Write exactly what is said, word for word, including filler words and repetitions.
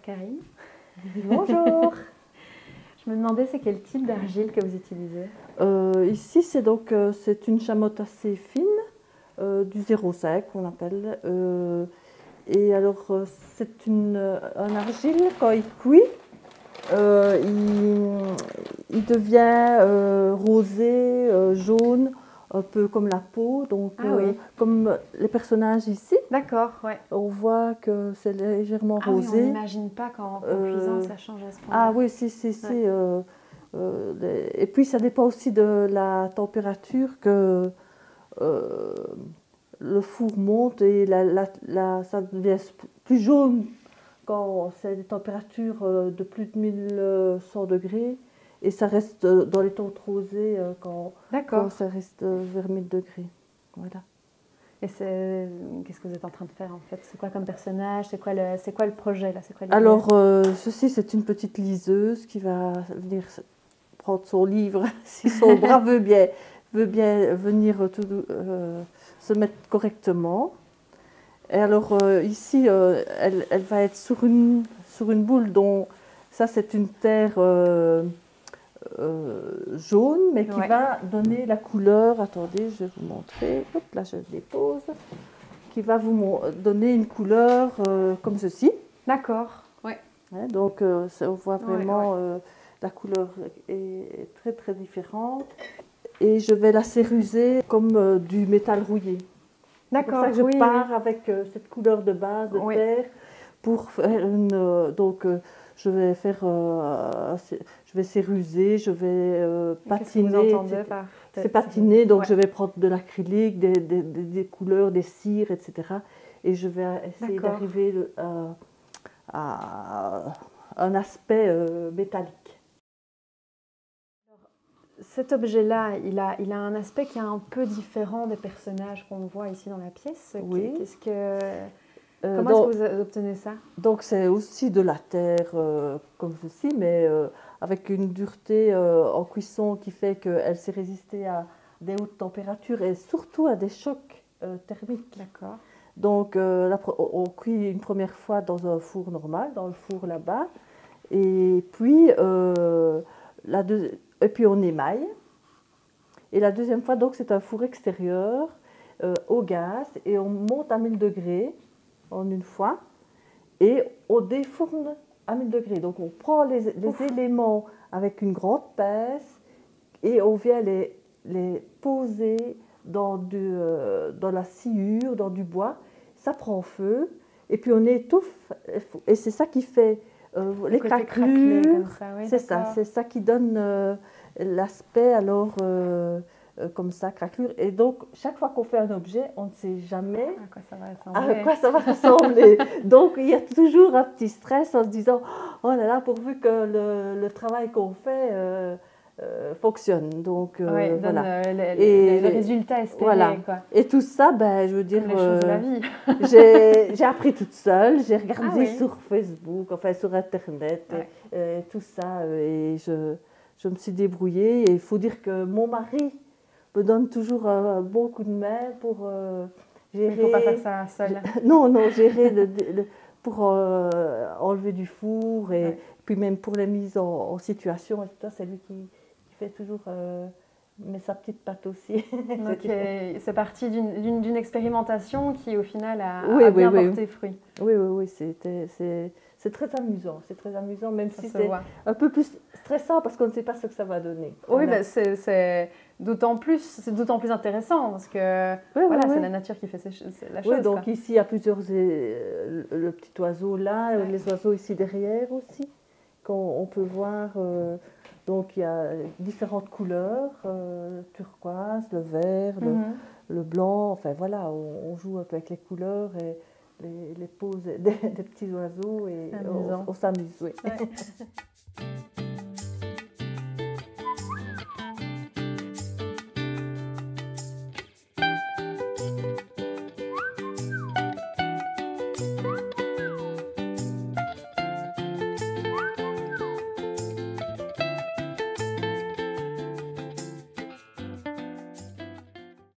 Karine. Bonjour. Je me demandais c'est quel type d'argile que vous utilisez? euh, Ici, c'est donc euh, c'est une chamotte assez fine, euh, du zéro cinq qu'on appelle. Euh, et alors, euh, c'est une euh, un argile, quand il cuit, euh, il, il devient euh, rosé, euh, jaune, un peu comme la peau. Donc, Ah euh, oui. comme les personnages ici, D'accord, ouais. on voit que c'est légèrement Ah oui, on rosé. n'imagine pas qu'en qu'en Euh, cuisant ça change à ce Ah point-là. oui, si, si, si. Ouais. euh, euh, les- Et puis ça dépend aussi de la température que euh, le four monte et la, la- la- ça devient plus jaune quand c'est des températures euh, de plus de mille cent degrés et ça reste euh, dans les teintes rosées euh, quand, quand D'accord. ça reste euh, vers mille degrés. Voilà. Et c'est qu'est-ce que vous êtes en train de faire en fait? C'est quoi comme personnage? C'est quoi le c'est quoi le projet là? C'est quoi l'idée? Alors, euh, ceci, c'est une petite liseuse qui va venir prendre son livre, si son bras veut bien, veut bien venir tout, euh, se mettre correctement. Et alors euh, ici, euh, elle, elle va être sur une, sur une boule dont, ça c'est une terre euh, euh, jaune, mais qui Ouais. va donner la couleur, attendez, je vais vous montrer, hop, là je le dépose, qui va vous mon- donner une couleur euh, comme ceci. D'accord. Ouais. Hein, donc euh, ça, on voit Ouais, vraiment ouais. euh, la couleur est, est très très différente. Et je vais la céruser comme euh, du métal rouillé. C'est pour ça D'accord, que je oui, pars oui. avec euh, cette couleur de base de Oui. terre pour faire une. euh, donc euh, je vais faire, euh, je vais céruser, je vais euh, Et qu'est-ce que vous patiner. entendez par C'est patiner, donc ouais. je vais prendre de l'acrylique, des, des, des, des couleurs, des cires, et cetera. Et je vais essayer D'accord. d'arriver à, à un aspect euh, métallique. Cet objet-là, il a, il a un aspect qui est un peu différent des personnages qu'on voit ici dans la pièce. Oui. Qu'est-ce que, Euh, comment donc, est-ce que vous obtenez ça? Donc c'est aussi de la terre euh, comme ceci, mais euh, avec une dureté euh, en cuisson qui fait qu'elle sait résister à des hautes températures et surtout à des chocs euh, thermiques. D'accord. Donc euh, la, on cuit une première fois dans un four normal, dans le four là-bas, et puis euh, la deux, et puis on émaille. Et la deuxième fois, donc c'est un four extérieur euh, au gaz et on monte à mille degrés en une fois. Et on défourne à mille degrés. Donc on prend les, les éléments avec une grande pince et on vient les, les poser dans, du, euh, dans la sciure, dans du bois. Ça prend feu et puis on étouffe. Et c'est ça qui fait euh, les craquelures. Oui, c'est ça, c'est ça qui donne euh, l'aspect alors euh, euh, comme ça, craquelure. Et donc chaque fois qu'on fait un objet, on ne sait jamais à quoi ça va ressembler. à quoi ça va ressembler. Donc il y a toujours un petit stress en se disant oh là là, pourvu que le, le travail qu'on fait euh, euh, fonctionne. Donc euh, ouais, voilà. Donne, euh, le, Et le, le résultat espéré. Voilà. Quoi. Et tout ça, ben, je veux dire, Comme les choses de la vie. j'ai appris toute seule, j'ai regardé Ah oui. sur Facebook, enfin sur Internet, Ouais. et, et tout ça, et je, je me suis débrouillée. Et il faut dire que mon mari me donne toujours un bon coup de main pour euh, gérer. Il ne faut pas faire ça seul. Non, non, gérer le, le, pour euh, enlever du four et ouais. puis même pour les mises en, en situation et tout ça, c'est lui qui, qui fait toujours. Euh, mais sa petite patte aussi. Donc c'est parti d'une expérimentation qui au final a, oui, a oui, bien oui. porté fruit. Oui, oui, oui, c'est très amusant, c'est très amusant, même ça si c'est un peu plus stressant parce qu'on ne sait pas ce que ça va donner. Oui, voilà. bah, c'est d'autant plus, c'est d'autant plus intéressant parce que oui, voilà, oui, c'est oui. la nature qui fait la chose. Oui, donc quoi. ici il y a plusieurs, euh, le petit oiseau là, ouais. Les oiseaux ici derrière aussi, qu'on on peut voir. Euh, Donc il y a différentes couleurs, euh, turquoise, le vert, le, mm-hmm. le blanc, enfin voilà, on, on joue un peu avec les couleurs et les, les poses des, des petits oiseaux et on, on s'amuse. Oui. Ouais.